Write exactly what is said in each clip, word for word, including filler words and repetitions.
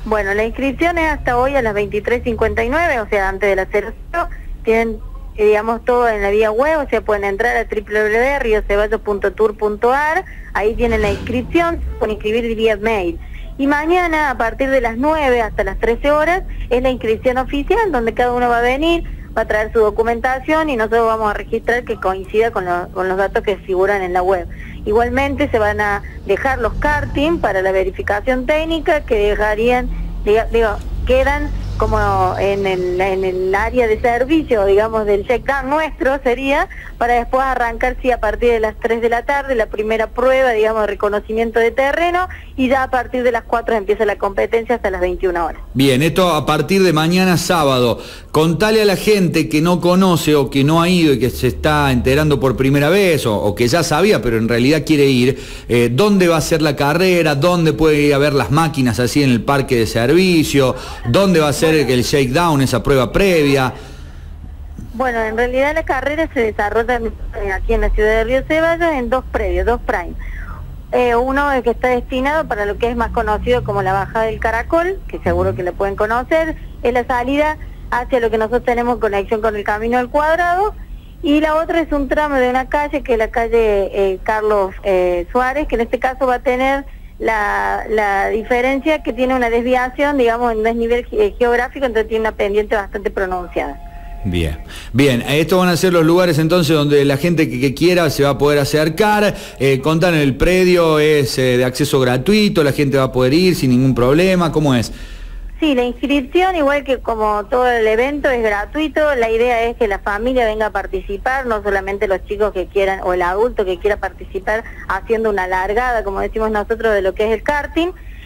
Bueno, la inscripción es hasta hoy a las veintitrés cincuenta y nueve, o sea, antes de las cero cero. Tienen, eh, digamos, todo en la vía web, o sea, pueden entrar a doble u doble u doble u punto rio ceballos punto tour punto a r, ahí tienen la inscripción, pueden inscribir vía mail. Y mañana, a partir de las nueve hasta las trece horas, es la inscripción oficial, donde cada uno va a venir, va a traer su documentación y nosotros vamos a registrar que coincida con, lo, con los datos que figuran en la web. Igualmente se van a dejar los karting para la verificación técnica, que dejarían, digo, digo quedan como en el, en el área de servicio, digamos, del check-down nuestro sería, para después arrancar, sí, a partir de las tres de la tarde, la primera prueba, digamos, de reconocimiento de terreno, y ya a partir de las cuatro empieza la competencia hasta las veintiuna horas. Bien, esto a partir de mañana sábado. Contale a la gente que no conoce o que no ha ido y que se está enterando por primera vez, o, o que ya sabía, pero en realidad quiere ir, eh, dónde va a ser la carrera, dónde puede ir a ver las máquinas así en el parque de servicio, dónde va a ser el shakedown, esa prueba previa. Bueno, en realidad la carrera se desarrolla aquí en la ciudad de Río Ceballos en dos predios, dos prime. Eh, uno que está destinado para lo que es más conocido como la bajada del Caracol, que seguro que la pueden conocer, es la salida hacia lo que nosotros tenemos conexión con el Camino del Cuadrado, y la otra es un tramo de una calle que es la calle eh, Carlos eh, Suárez, que en este caso va a tener la, la diferencia que tiene una desviación, digamos, en un desnivel ge geográfico, entonces tiene una pendiente bastante pronunciada. Bien, bien, estos van a ser los lugares entonces donde la gente que, que quiera se va a poder acercar. Eh, contan, el predio es eh, de acceso gratuito, la gente va a poder ir sin ningún problema, ¿cómo es? Sí, la inscripción, igual que como todo el evento, es gratuito. La idea es que la familia venga a participar, no solamente los chicos que quieran o el adulto que quiera participar haciendo una largada, como decimos nosotros, de lo que es el karting.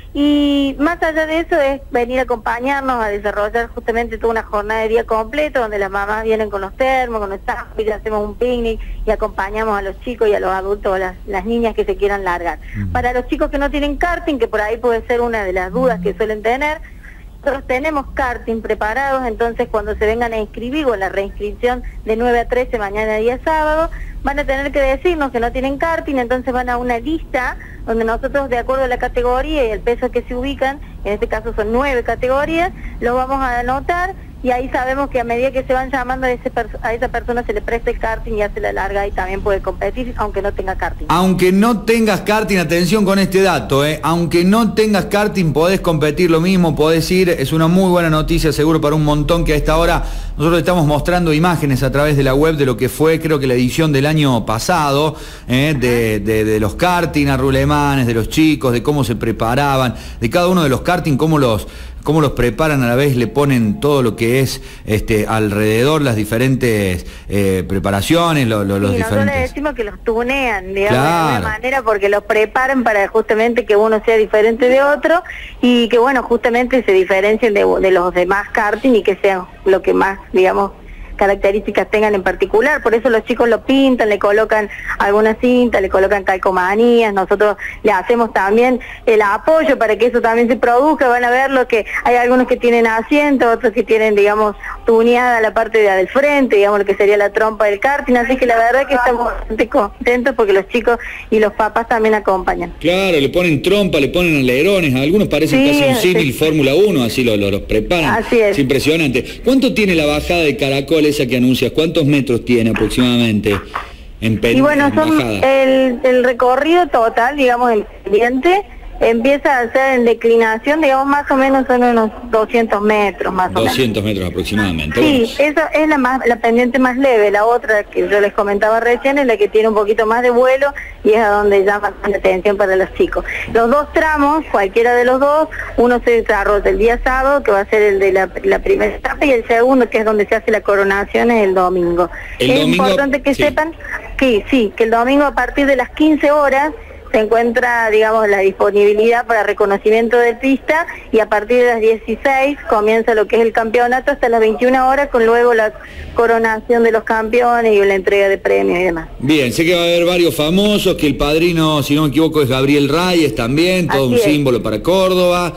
Y más allá de eso es venir a acompañarnos a desarrollar justamente toda una jornada de día completo, donde las mamás vienen con los termos, con los sándwiches, hacemos un picnic y acompañamos a los chicos y a los adultos o las, las niñas que se quieran largar. Uh-huh. Para los chicos que no tienen karting, que por ahí puede ser una de las dudas que suelen tener, nosotros tenemos karting preparados, entonces cuando se vengan a inscribir o la reinscripción de nueve a trece mañana día sábado, van a tener que decirnos que no tienen karting, entonces van a una lista donde nosotros, de acuerdo a la categoría y el peso que se ubican, en este caso son nueve categorías, lo vamos a anotar, y ahí sabemos que a medida que se van llamando a, ese a esa persona se le presta el karting y hace la larga y también puede competir aunque no tenga karting. Aunque no tengas karting, atención con este dato, eh, aunque no tengas karting podés competir lo mismo, podés ir, es una muy buena noticia seguro para un montón que a esta hora nosotros estamos mostrando imágenes a través de la web de lo que fue, creo que la edición del año pasado, eh, de, de, de los karting a rulemanes, de los chicos, de cómo se preparaban, de cada uno de los karting, cómo los... cómo los preparan, a la vez le ponen todo lo que es este alrededor, las diferentes eh, preparaciones, lo, lo, los sí, diferentes... nosotros decimos que los tunean, digamos, claro, de alguna manera, porque los preparan para justamente que uno sea diferente de otro, y que bueno, justamente se diferencien de, de los demás karting y que sean lo que más, digamos, características tengan en particular. Por eso los chicos lo pintan, le colocan alguna cinta, le colocan calcomanías, nosotros le hacemos también el apoyo para que eso también se produzca. Van a ver lo que hay, algunos que tienen asiento, otros que tienen, digamos, tuneada la parte de del frente, digamos, lo que sería la trompa del karting, así que la verdad que estamos bastante contentos porque los chicos y los papás también acompañan. Claro, le ponen trompa, le ponen alerones, algunos parecen sí, casi un símil sí. Fórmula uno, así lo, lo, los preparan. Así es. Es impresionante. ¿Cuánto tiene la bajada de Caracol esa que anuncias? ¿Cuántos metros tiene aproximadamente en Y bueno, en son el, el recorrido total, digamos, el pendiente, empieza a ser en declinación, digamos, más o menos son unos doscientos metros, más o menos. doscientos metros aproximadamente. Sí, bueno, esa es la, más, la pendiente más leve. La otra que yo les comentaba recién es la que tiene un poquito más de vuelo y es a donde llama la atención para los chicos. Los dos tramos, cualquiera de los dos, uno se desarrolla el día sábado, que va a ser el de la, la primera etapa, y el segundo, que es donde se hace la coronación, es el domingo. El es domingo, importante que sí. sepan que sí, que el domingo a partir de las quince horas se encuentra, digamos, la disponibilidad para reconocimiento de pista, y a partir de las dieciséis comienza lo que es el campeonato hasta las veintiuna horas, con luego la coronación de los campeones y la entrega de premios y demás. Bien, sé que va a haber varios famosos, que el padrino, si no me equivoco, es Gabriel Reyes también, todo Así un es. símbolo para Córdoba.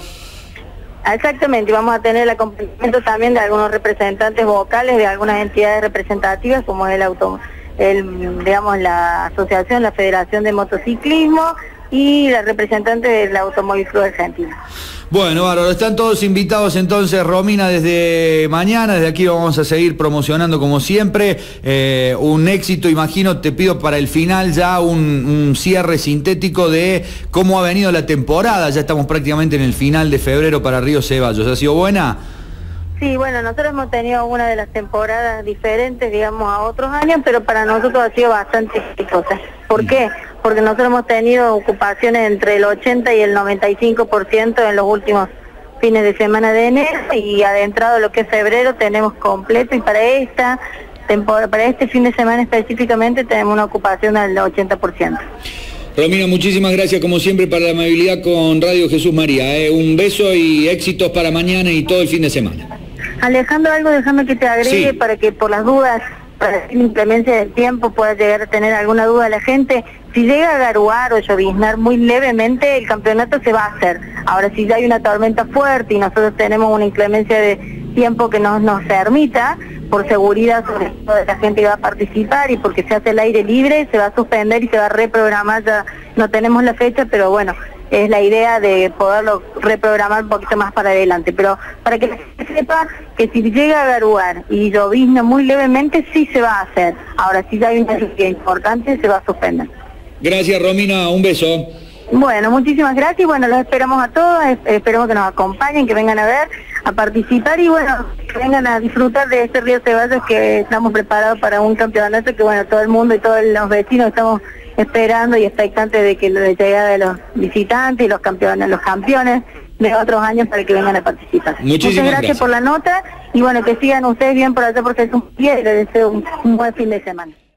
Exactamente, vamos a tener el acompañamiento también de algunos representantes vocales de algunas entidades representativas, como el auto, el, digamos, la asociación, la Federación de Motociclismo, y la representante del Automóvil Club Argentino. Bueno, bárbaro, están todos invitados entonces, Romina, desde mañana, desde aquí vamos a seguir promocionando como siempre, eh, un éxito, imagino, te pido para el final ya un, un cierre sintético de cómo ha venido la temporada, ya estamos prácticamente en el final de febrero para Río Ceballos, ¿ha sido buena? Sí, bueno, nosotros hemos tenido una de las temporadas diferentes, digamos, a otros años, pero para nosotros ha sido bastante exitosa. ¿Por qué? Porque nosotros hemos tenido ocupaciones entre el ochenta y el noventa y cinco por ciento en los últimos fines de semana de enero, y adentrado lo que es febrero tenemos completo, y para esta temporada, para este fin de semana específicamente tenemos una ocupación del ochenta por ciento. Romina, muchísimas gracias como siempre por la amabilidad con Radio Jesús María. ¿eh? Un beso y éxitos para mañana y todo el fin de semana. Alejandro, algo déjame que te agregue, sí, para que por las dudas, para la inclemencia del tiempo pueda llegar a tener alguna duda la gente. Si llega a garuar o lloviznar muy levemente, el campeonato se va a hacer. Ahora, si ya hay una tormenta fuerte y nosotros tenemos una inclemencia de tiempo que nos, nos permita, por seguridad sobre todo de la gente que va a participar y porque se hace el aire libre, se va a suspender y se va a reprogramar. Ya no tenemos la fecha, pero bueno, es la idea de poderlo reprogramar un poquito más para adelante. Pero para que la gente sepa que si llega a garuar y llovizna muy levemente, sí se va a hacer. Ahora, si ya hay una lluvia importante, se va a suspender. Gracias, Romina, un beso. Bueno, muchísimas gracias y bueno, los esperamos a todos, esperemos que nos acompañen, que vengan a ver, a participar y bueno, que vengan a disfrutar de este Río Ceballos, que estamos preparados para un campeonato que bueno, todo el mundo y todos los vecinos estamos esperando y expectantes de que la llegada de los visitantes y los campeones, los campeones de otros años para que vengan a participar. Muchísimas Muchas gracias, gracias por la nota y bueno, que sigan ustedes bien por allá porque es un día y les deseo un, un buen fin de semana.